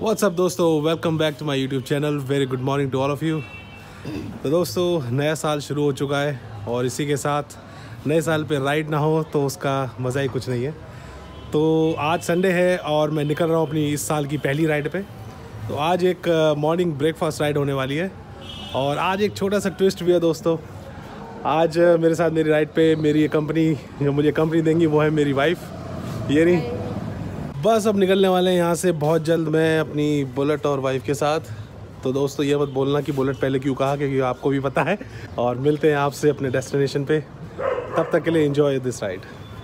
WhatsApp दोस्तों, welcome back to my YouTube channel. Very good morning to all of you. तो दोस्तों, नया साल शुरू हो चुका है और इसी के साथ नए साल पे राइड ना हो तो उसका मज़ा ही कुछ नहीं है। तो आज संडे है और मैं निकल रहा हूँ अपनी इस साल की पहली राइड पे। तो आज एक मॉर्निंग ब्रेकफास्ट राइड होने वाली है और आज एक छोटा सा ट्विस्ट भी है दोस्तों। आज मेरे साथ मेरी राइड पे मेरी कंपनी जो मुझे कंपनी देंगी वो है मेरी वाइफ। ये नहीं, बस अब निकलने वाले हैं यहाँ से बहुत जल्द मैं अपनी बुलेट और वाइफ के साथ। तो दोस्तों, ये मत बोलना कि बुलेट पहले क्यों कहा, क्योंकि आपको भी पता है। और मिलते हैं आपसे अपने डेस्टिनेशन पे, तब तक के लिए एंजॉय दिस राइड।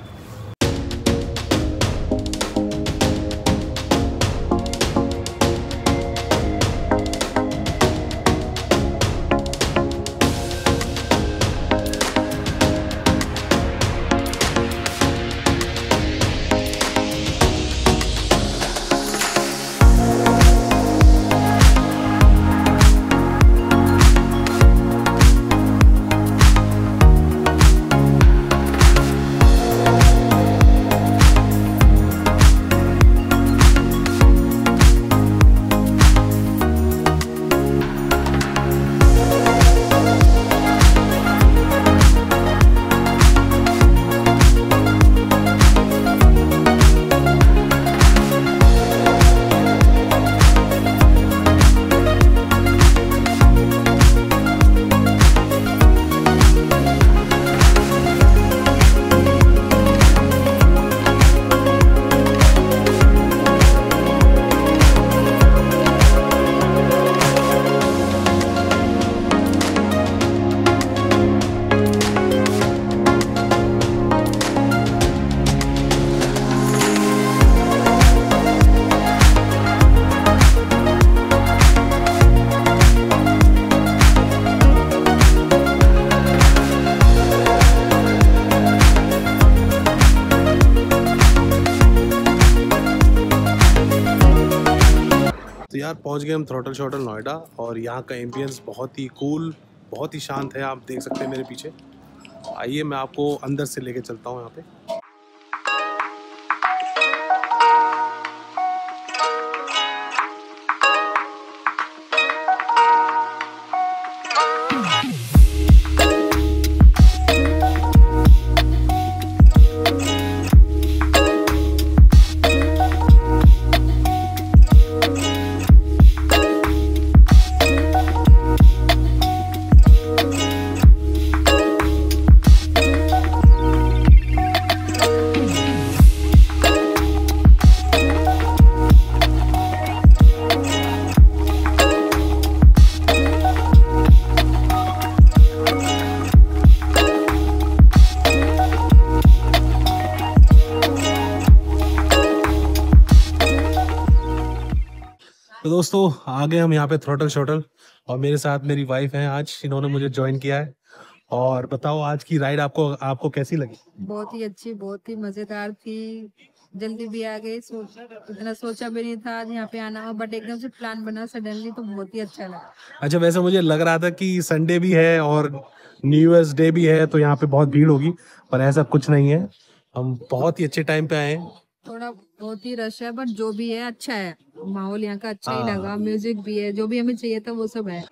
तो यार पहुंच गए हम थ्रॉटल शॉटल नोएडा और यहाँ का एम्बियंस बहुत ही कूल, बहुत ही शांत है। आप देख सकते हैं मेरे पीछे। आइए मैं आपको अंदर से लेके चलता हूँ यहाँ पे। तो दोस्तों, आ गए हम यहाँ पे थ्रॉटल शॉटल और मेरे साथ मेरी वाइफ है। आज इन्होंने मुझे ज्वाइन किया है। और बताओ, आज की राइड आपको कैसी लगी? बहुत ही अच्छी, बहुत ही मजेदार थी। जल्दी भी आ गए, इतना सोचा भी नहीं था आज यहाँ पे आना हो, बट एकदम से प्लान बना सडनली, तो बहुत ही अच्छा लगा। अच्छा, वैसे मुझे लग रहा था कि संडे भी है और न्यू ईयर्स डे भी है तो यहाँ पे बहुत भीड़ होगी, पर ऐसा कुछ नहीं है। हम बहुत ही अच्छे टाइम पे आए हैं। थोड़ा बहुत ही रश है, बट जो भी है अच्छा है। माहौल यहाँ का अच्छा ही लगा, म्यूजिक भी है, जो भी हमें चाहिए था वो सब है।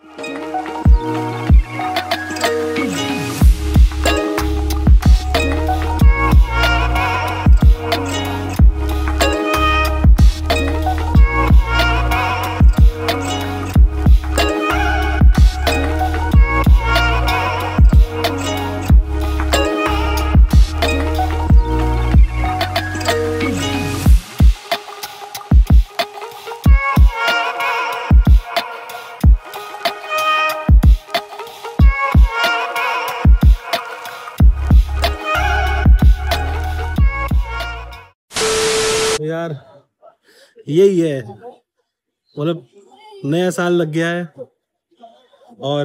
यार यही है, मतलब नया साल लग गया है और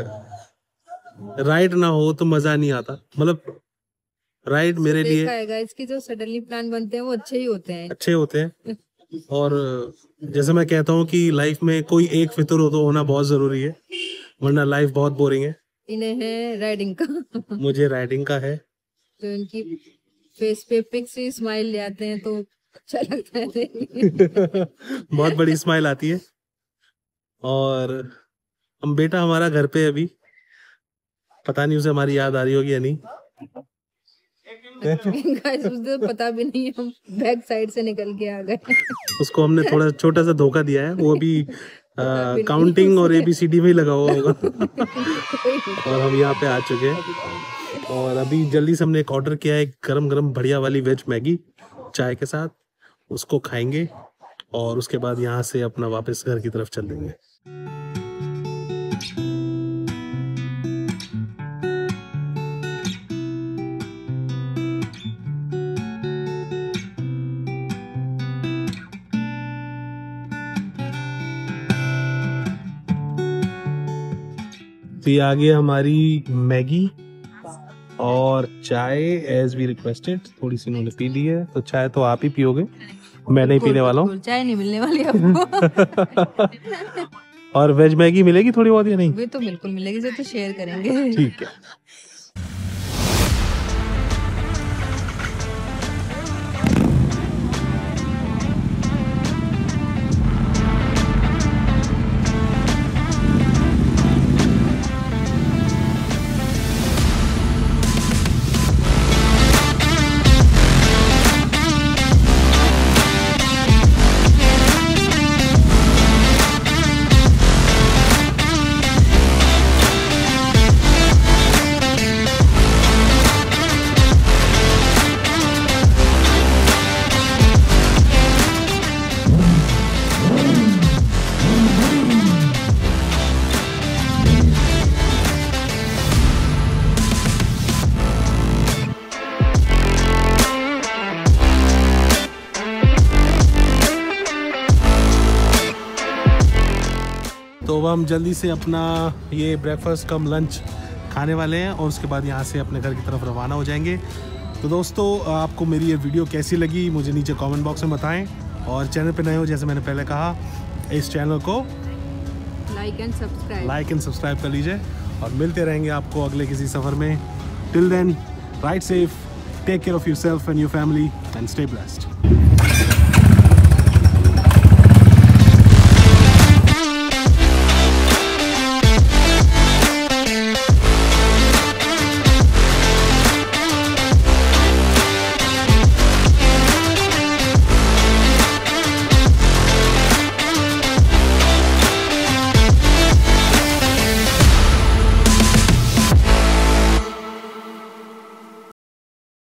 राइड ना हो तो मजा नहीं आता। मतलब राइड मेरे लिए देखा है गाइस कि जो सडनली प्लान बनते हैं वो अच्छे ही होते हैं। अच्छे होते हैं। और जैसे मैं कहता हूँ कि लाइफ में कोई एक फितूर हो तो होना बहुत जरूरी है, वरना लाइफ बहुत बोरिंग है। इन्हें है राइडिंग का मुझे राइडिंग का है। तो इनकी फेस पे पिक्स स्माइल ले आते हैं तो अच्छा लगता है देखने। बहुत बड़ी स्माइल आती है। और हम बेटा हमारा घर पे है अभी, पता नहीं उसे हमारी याद आ रही होगी या नहीं। गाइस मुझे तो पता भी नहीं है, हम बैक साइड से निकल के आ गए। उसको हमने थोड़ा छोटा सा धोखा दिया है, वो अभी पता भी नहीं काउंटिंग और उसे। ABCD में ही लगा हुआ होगा। कोई नहीं। और हम यहाँ पे आ चुके हैं और अभी जल्दी से हमने एक ऑर्डर किया है, गरम गरम बढ़िया वाली वेज मैगी चाय के साथ, उसको खाएंगे और उसके बाद यहाँ से अपना वापस घर की तरफ चल देंगे। तो ये आ गई हमारी मैगी और चाय एज वी रिक्वेस्टेड। थोड़ी सी इन्होंने पी ली है, तो चाय तो आप ही पियोगे, मैं नहीं पीने वाला हूँ। चाय नहीं मिलने वाली आपको। और वेज मैगी मिलेगी थोड़ी बहुत या नहीं? वे तो बिल्कुल मिलेगी, इसे तो शेयर करेंगे। ठीक है। तो अब हम जल्दी से अपना ये ब्रेकफास्ट कम लंच खाने वाले हैं और उसके बाद यहाँ से अपने घर की तरफ रवाना हो जाएंगे। तो दोस्तों आपको मेरी ये वीडियो कैसी लगी मुझे नीचे कमेंट बॉक्स में बताएं, और चैनल पे नए हो जैसे मैंने पहले कहा इस चैनल को लाइक एंड सब्सक्राइब कर लीजिए और मिलते रहेंगे आपको अगले किसी सफ़र में। Till then ride safe, take care of yourself and your family and stay blessed.